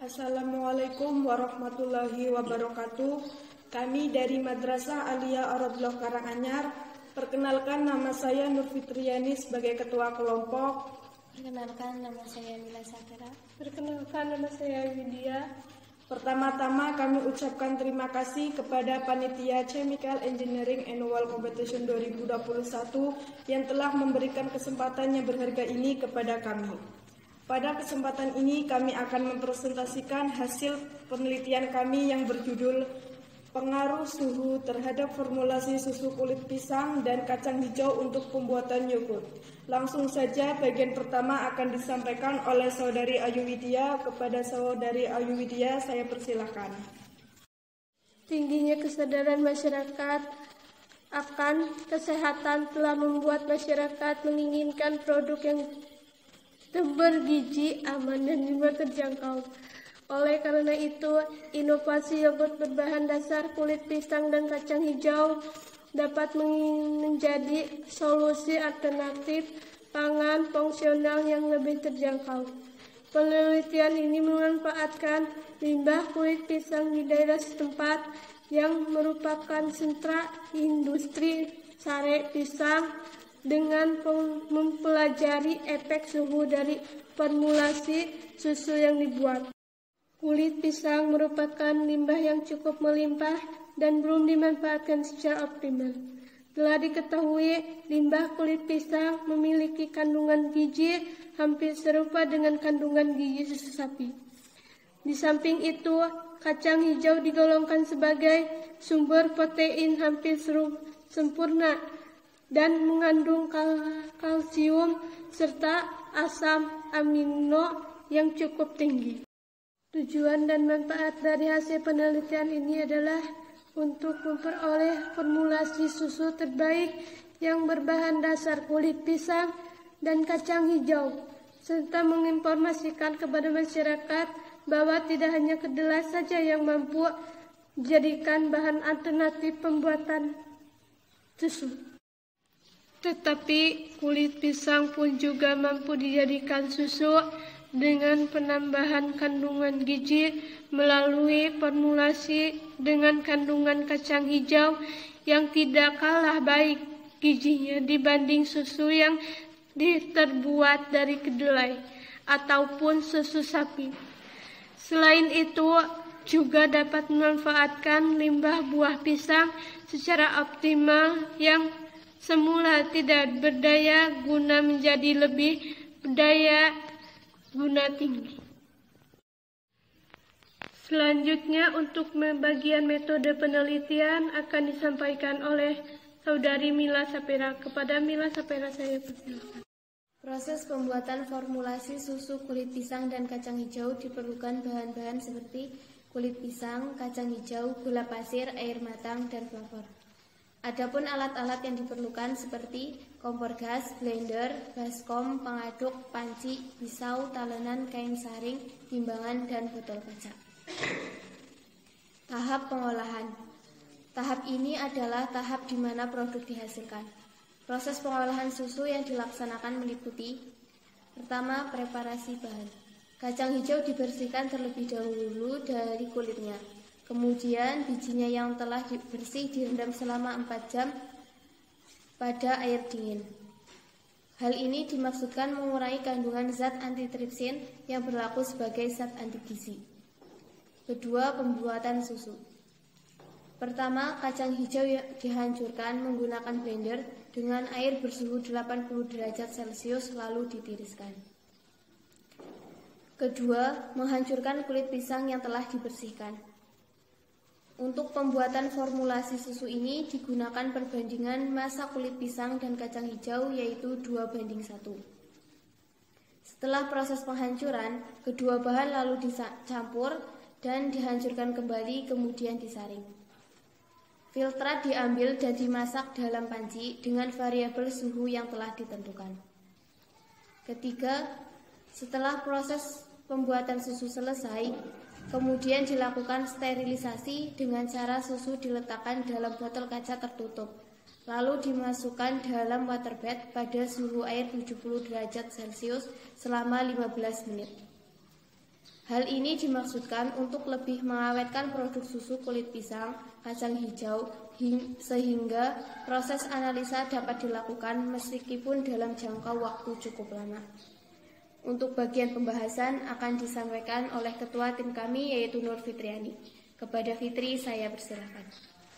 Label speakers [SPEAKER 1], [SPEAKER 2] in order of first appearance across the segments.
[SPEAKER 1] Assalamualaikum warahmatullahi wabarakatuh. Kami dari Madrasah Aliyah Ar-Radloh Karanganyar. Perkenalkan, nama saya Nur Fitriani sebagai ketua kelompok.
[SPEAKER 2] Perkenalkan, nama saya Mila Sakira.
[SPEAKER 3] Perkenalkan, nama saya Widya.
[SPEAKER 1] Pertama-tama kami ucapkan terima kasih kepada Panitia Chemical Engineering Annual Competition 2021 yang telah memberikan kesempatan yang berharga ini kepada kami. Pada kesempatan ini kami akan mempresentasikan hasil penelitian kami yang berjudul Pengaruh Suhu terhadap Formulasi Susu Kulit Pisang dan Kacang Hijau untuk Pembuatan Yogurt. Langsung saja bagian pertama akan disampaikan oleh Saudari Ayu Widya. Kepada Saudari Ayu Widya, saya persilahkan.
[SPEAKER 3] Tingginya kesadaran masyarakat akan kesehatan telah membuat masyarakat menginginkan produk yang bergizi, aman, dan juga terjangkau. Oleh karena itu, inovasi yogurt berbahan dasar kulit pisang dan kacang hijau dapat menjadi solusi alternatif pangan fungsional yang lebih terjangkau. Penelitian ini memanfaatkan limbah kulit pisang di daerah setempat yang merupakan sentra industri sare pisang dengan mempelajari efek suhu dari formulasi susu yang dibuat. Kulit pisang merupakan limbah yang cukup melimpah dan belum dimanfaatkan secara optimal. Telah diketahui, limbah kulit pisang memiliki kandungan gizi hampir serupa dengan kandungan gizi susu sapi. Di samping itu, kacang hijau digolongkan sebagai sumber protein hampir sempurna dan mengandung kalsium serta asam amino yang cukup tinggi. Tujuan dan manfaat dari hasil penelitian ini adalah untuk memperoleh formulasi susu terbaik yang berbahan dasar kulit pisang dan kacang hijau, serta menginformasikan kepada masyarakat bahwa tidak hanya kedelai saja yang mampu dijadikan bahan alternatif pembuatan susu, tetapi kulit pisang pun juga mampu dijadikan susu dengan penambahan kandungan gizi melalui formulasi dengan kandungan kacang hijau yang tidak kalah baik gizinya dibanding susu yang terbuat dari kedelai ataupun susu sapi. Selain itu, juga dapat memanfaatkan limbah buah pisang secara optimal yang semula tidak berdaya guna menjadi lebih berdaya guna tinggi. Selanjutnya, untuk bagian metode penelitian akan disampaikan oleh Saudari Mila Sapira. Kepada Mila Sapira saya persilakan.
[SPEAKER 2] Proses pembuatan formulasi susu kulit pisang dan kacang hijau diperlukan bahan-bahan seperti kulit pisang, kacang hijau, gula pasir, air matang, dan flavor. Adapun alat-alat yang diperlukan seperti kompor gas, blender, baskom, pengaduk, panci, pisau, talenan, kain saring, timbangan, dan botol kaca. Tahap pengolahan. Tahap ini adalah tahap di mana produk dihasilkan. Proses pengolahan susu yang dilaksanakan meliputi: pertama, preparasi bahan. Kacang hijau dibersihkan terlebih dahulu dari kulitnya. Kemudian bijinya yang telah bersih direndam selama 4 jam pada air dingin. Hal ini dimaksudkan mengurangi kandungan zat antitripsin yang berlaku sebagai zat anti gizi. Kedua, pembuatan susu. Pertama, kacang hijau dihancurkan menggunakan blender dengan air bersuhu 80 derajat Celcius lalu ditiriskan. Kedua, menghancurkan kulit pisang yang telah dibersihkan. Untuk pembuatan formulasi susu ini digunakan perbandingan massa kulit pisang dan kacang hijau yaitu 2:1. Setelah proses penghancuran, kedua bahan lalu dicampur dan dihancurkan kembali kemudian disaring. Filtrat diambil dan dimasak dalam panci dengan variabel suhu yang telah ditentukan. Ketiga, setelah proses pembuatan susu selesai, kemudian dilakukan sterilisasi dengan cara susu diletakkan dalam botol kaca tertutup, lalu dimasukkan dalam waterbed pada suhu air 70 derajat Celcius selama 15 menit. Hal ini dimaksudkan untuk lebih mengawetkan produk susu kulit pisang, kacang hijau, sehingga proses analisa dapat dilakukan meskipun dalam jangka waktu cukup lama. Untuk bagian pembahasan akan disampaikan oleh Ketua tim kami yaitu Nur Fitriani. Kepada Fitri, saya persilakan.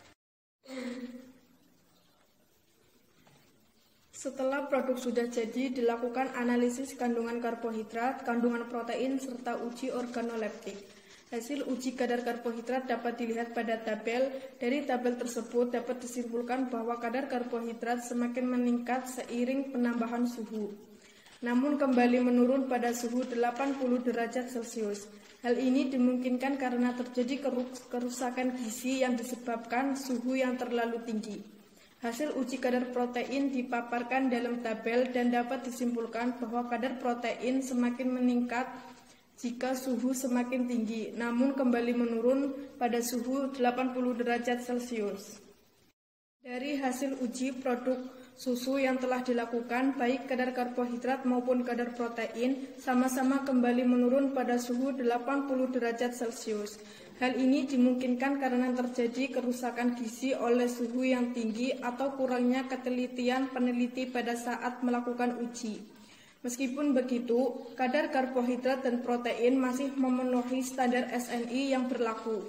[SPEAKER 1] Setelah produk sudah jadi, dilakukan analisis kandungan karbohidrat, kandungan protein, serta uji organoleptik. Hasil uji kadar karbohidrat dapat dilihat pada tabel. Dari tabel tersebut dapat disimpulkan bahwa kadar karbohidrat semakin meningkat seiring penambahan suhu, namun kembali menurun pada suhu 80 derajat Celcius. Hal ini dimungkinkan karena terjadi kerusakan gizi yang disebabkan suhu yang terlalu tinggi. Hasil uji kadar protein dipaparkan dalam tabel dan dapat disimpulkan bahwa kadar protein semakin meningkat jika suhu semakin tinggi, namun kembali menurun pada suhu 80 derajat Celcius. Dari hasil uji produk susu yang telah dilakukan, baik kadar karbohidrat maupun kadar protein sama-sama kembali menurun pada suhu 80 derajat Celcius. Hal ini dimungkinkan karena terjadi kerusakan gizi oleh suhu yang tinggi atau kurangnya ketelitian peneliti pada saat melakukan uji. Meskipun begitu, kadar karbohidrat dan protein masih memenuhi standar SNI yang berlaku.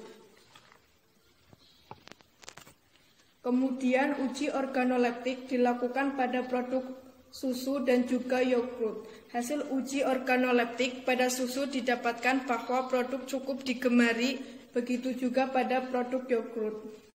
[SPEAKER 1] Kemudian uji organoleptik dilakukan pada produk susu dan juga yogurt. Hasil uji organoleptik pada susu didapatkan bahwa produk cukup digemari, begitu juga pada produk yogurt.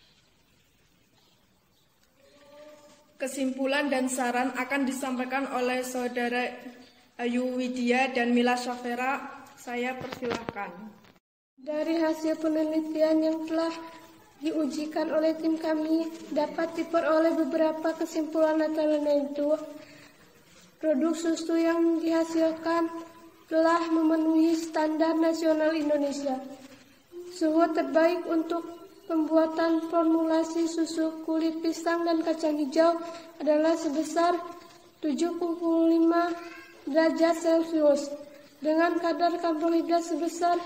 [SPEAKER 1] Kesimpulan dan saran akan disampaikan oleh Saudara Ayu Widya dan Mila Syafera. Saya persilahkan.
[SPEAKER 3] Dari hasil penelitian yang telah diujikan oleh tim kami, dapat diperoleh beberapa kesimpulan antara itu. Produk susu yang dihasilkan telah memenuhi standar nasional Indonesia. Suhu terbaik untuk pembuatan formulasi susu kulit pisang dan kacang hijau adalah sebesar 75 derajat Celcius dengan kadar karbohidrat sebesar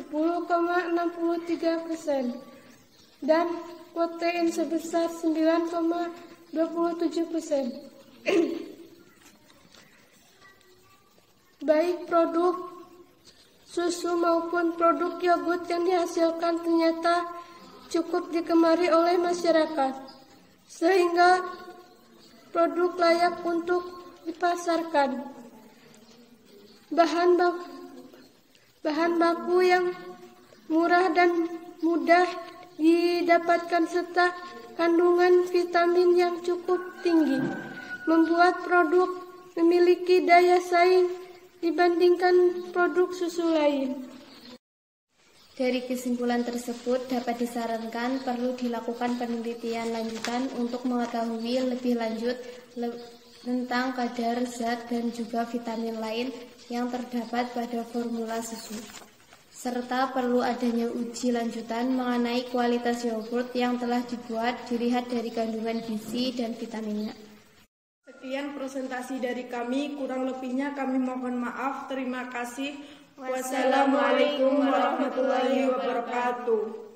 [SPEAKER 3] 10,63% dan protein sebesar 9,27%. Baik produk susu maupun produk yogurt yang dihasilkan ternyata cukup digemari oleh masyarakat, sehingga produk layak untuk dipasarkan. Bahan baku yang murah dan mudah didapatkan serta kandungan vitamin yang cukup tinggi membuat produk memiliki daya saing dibandingkan produk susu lain.
[SPEAKER 2] Dari kesimpulan tersebut dapat disarankan perlu dilakukan penelitian lanjutan untuk mengetahui lebih lanjut tentang kadar zat dan juga vitamin lain yang terdapat pada formula susu. Serta perlu adanya uji lanjutan mengenai kualitas yogurt yang telah dibuat dilihat dari kandungan gizi dan vitaminnya.
[SPEAKER 1] Sekian presentasi dari kami, kurang lebihnya kami mohon maaf. Terima kasih. Wassalamualaikum warahmatullahi wabarakatuh.